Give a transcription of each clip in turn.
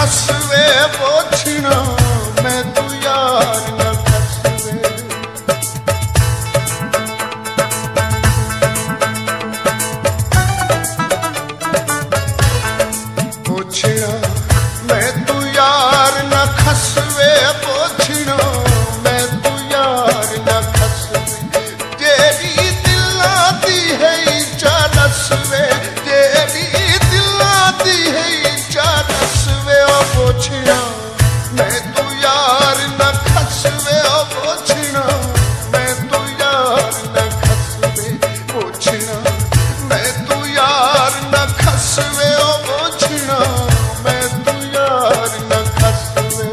खसवे पोछना मैं तू यार न खसवे पोछना मैं तू यार न खसवे पोछना मैं तू यार न खसवे तेरी दिलां दी है चारसवे तेरी दिलां दी है चारसवे ओ पोछना मैं तू यार न खसवे ओ पोछना मैं तू यार न खसवे पोछना मैं तू यार न खसवे ओ पोछना मैं तू यार न खसवे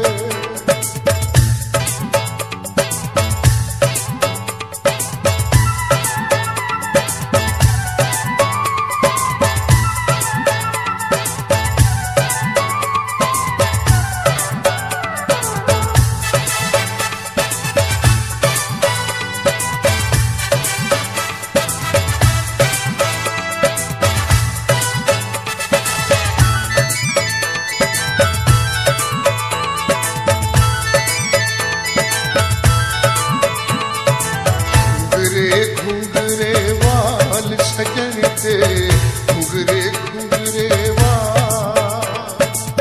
घुंगरे वाल सजन दे घुंगरे घुंगरे वाल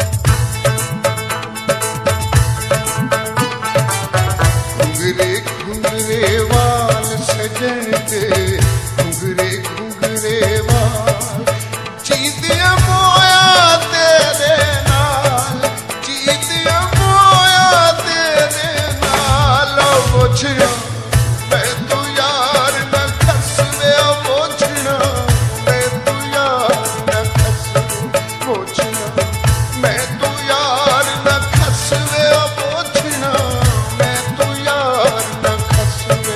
घुंगरे घुंगरे वाल सजन दे घुंगरे घुंगरे वाल चीतियां मोया तेरे नाल चीतियां मोया तेरे नाल पोछना मैं तू यार न खसवे पोछना मैं तू यार न खसवे पोछना मैं तू यार न खसवे पोछना मैं तू यार न खसवे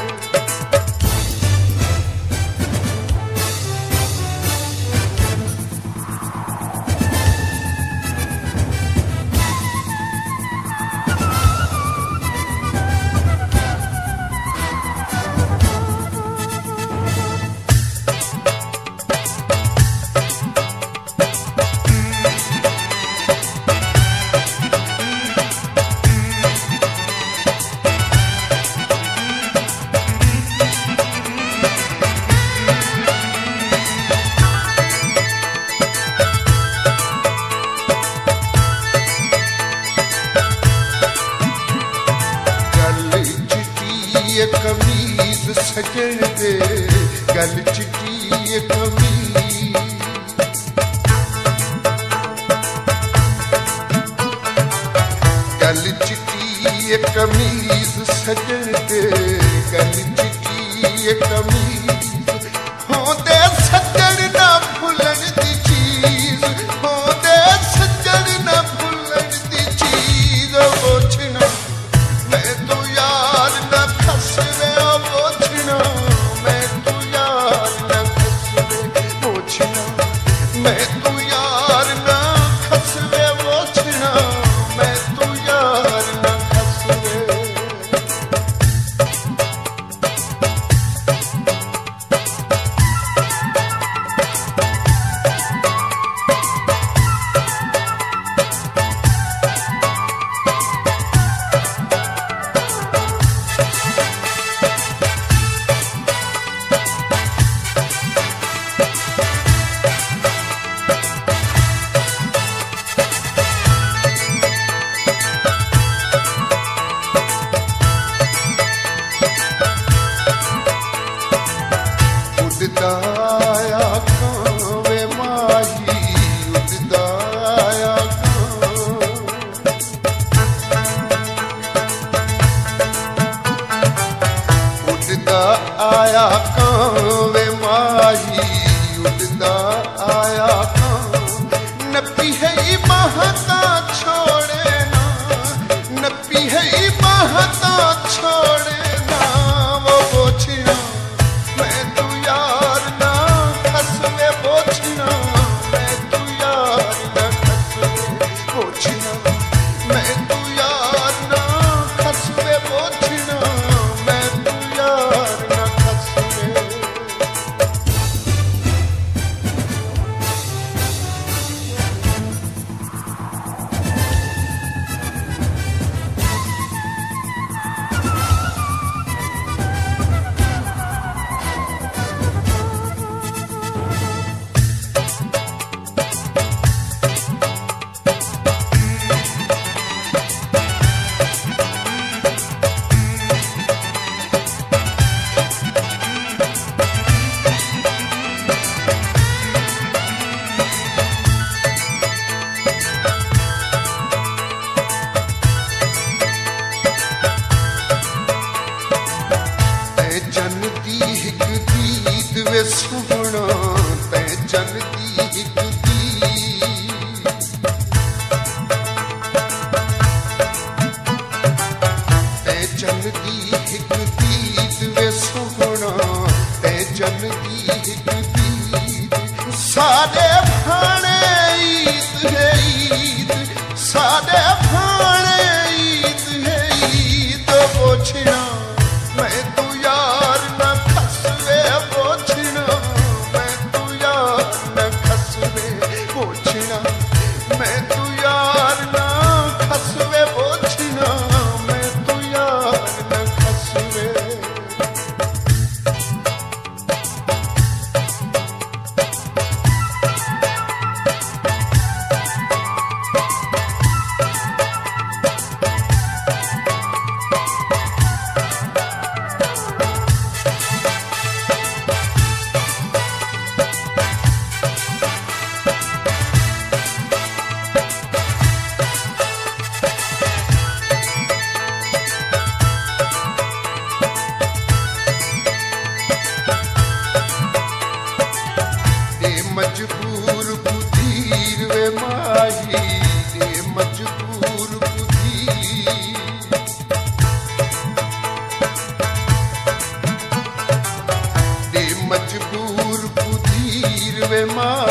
कमीज सजन दे गल चिट्टी कमीज गल चिट्टी कमीज सजन दे गल चिट्टी कमीज होंदे सजन ना भुलन दी चीज होंदे सजन ना भुलन दी चीज पोछना मैं तू यार न खसवे पोछना मैं तू यार न खसवे पोछना मैं तू यार न खसवे पोछना मैं तू यार न खसवे उड़दाया कावे माही उड़दाया उड़दा आया कावे माही उड़दा आया नपी है महता छोड़े ना नपी है महता छोड़े ना वो पोछना मैं तू यार ना खसवे पोछना मैं तू यार ना खसवे पोछना मैं तू यार ना खसवे पोछना मैं तू यार ना खसवे वे सोहना तै चन दी हिक चन दी हिक दीद वे सोहना तै चन दी हिक दीद सारे भाणे ईद है ईद सारे भाणे ईद है ईद बोछना मैं तू यार न खसवे बोछना मैं तू यार न खसवे बोछना मैं तू यार न खसवे बोछना मजबूर बुधीर वे माही दे मजबूर बुधीर दे मजबूर बुधीर वे माही